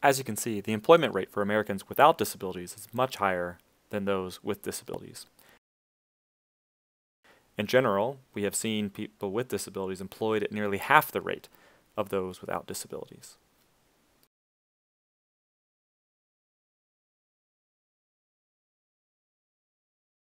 As you can see, the employment rate for Americans without disabilities is much higher than those with disabilities. In general, we have seen people with disabilities employed at nearly half the rate of those without disabilities.